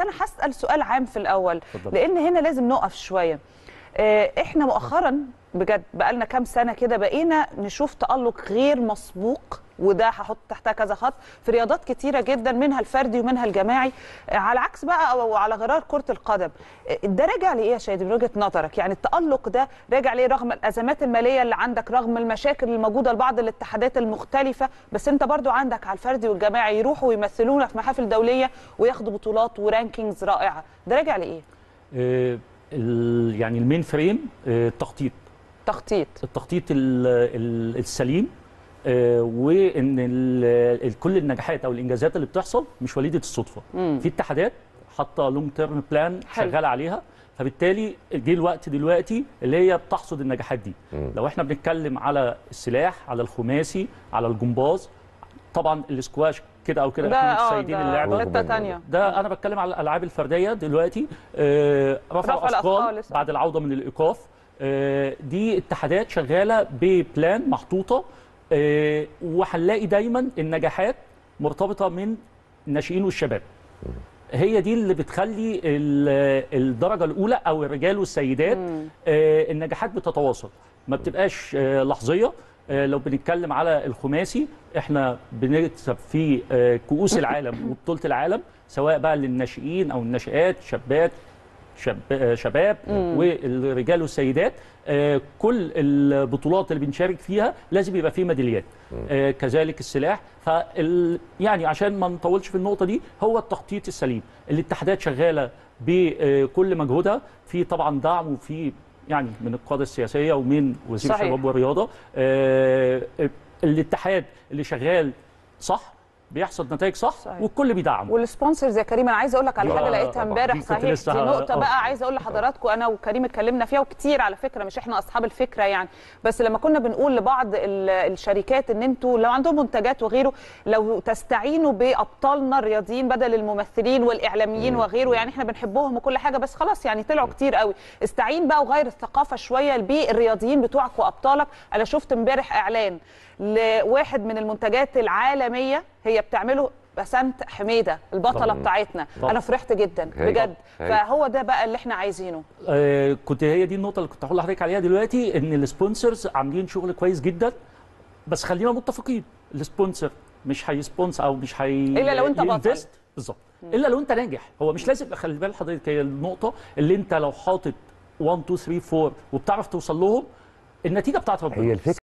انا هسال سؤال عام في الاول، اتفضل. لان هنا لازم نقف شويه. احنا مؤخرا بجد بقالنا كام سنه كده بقينا نشوف تألق غير مسبوق، وده هحط تحتها كذا خط، في رياضات كتيره جدا منها الفردي ومنها الجماعي، على عكس بقى او على غرار كره القدم. ده راجع لايه يا شادي من وجهه نظرك؟ يعني التألق ده راجع ليه رغم الازمات الماليه اللي عندك، رغم المشاكل الموجوده لبعض الاتحادات المختلفه، بس انت برضو عندك على الفردي والجماعي يروحوا ويمثلونا في محافل دوليه وياخدوا بطولات ورانكينجز رائعه، ده راجع لايه؟ يعني المين فريم التخطيط التخطيط السليم، وان كل النجاحات او الانجازات اللي بتحصل مش وليده الصدفه. في اتحادات حاطه لونج تيرم بلان شغاله عليها، فبالتالي جه الوقت دلوقتي اللي هي بتحصد النجاحات دي. لو احنا بنتكلم على السلاح، على الخماسي، على الجمباز، طبعا الاسكواش كده او كده احنا متسيدين اللعبه. ده انا بتكلم على الالعاب الفرديه دلوقتي. رفع الاثقال بعد العوده من الايقاف. دي اتحادات شغاله ببلان محطوطه، وهنلاقي دايما النجاحات مرتبطه من الناشئين والشباب. هي دي اللي بتخلي الدرجه الاولى او الرجال والسيدات النجاحات بتتواصل، ما بتبقاش لحظيه. لو بنتكلم على الخماسي، احنا بنكسب في كؤوس العالم وبطوله العالم، سواء بقى للناشئين او الناشئات، شباب والرجال والسيدات. كل البطولات اللي بنشارك فيها لازم يبقى فيه ميداليات. كذلك السلاح. يعني عشان ما نطولش في النقطه دي، هو التخطيط السليم. الاتحادات شغاله بكل مجهودها، في طبعا دعم وفي يعني من القاده السياسيه ومن وزير الشباب والرياضه. الاتحاد اللي شغال صح بيحصد نتائج صح، والكل بيدعم. والسبونسرز يا كريم، انا عايزه اقول لك على حاجه لقيتها امبارح، صحيح دي نقطه بقى عايزه اقول لحضراتكم، انا وكريم اتكلمنا فيها وكتير على فكره، مش احنا اصحاب الفكره يعني، بس لما كنا بنقول لبعض الشركات ان انتوا لو عندهم منتجات وغيره، لو تستعينوا بابطالنا الرياضيين بدل الممثلين والاعلاميين وغيره، يعني احنا بنحبهم وكل حاجه، بس خلاص يعني طلعوا كتير قوي، استعين بقى وغير الثقافه شويه بالرياضيين بتوعك وابطالك. انا شفت امبارح اعلان لواحد من المنتجات العالميه هي بتعمله بسنت حميده البطله بتاعتنا. انا فرحت جدا بجد. فهو ده بقى اللي احنا عايزينه. كنت هي دي النقطه اللي كنت هقول لحضرتك عليها دلوقتي، ان السبونسرز عاملين شغل كويس جدا، بس خلينا متفقين، السبونسر مش هيسبونسر او مش هي الا لو انت بطل. بالظبط، الا لو انت ناجح. هو مش لازم، خلي بال حضرتك، هي النقطه اللي انت لو حاطط 1 2 3 4 وبتعرف توصل لهم، النتيجه بتاعت ربنا.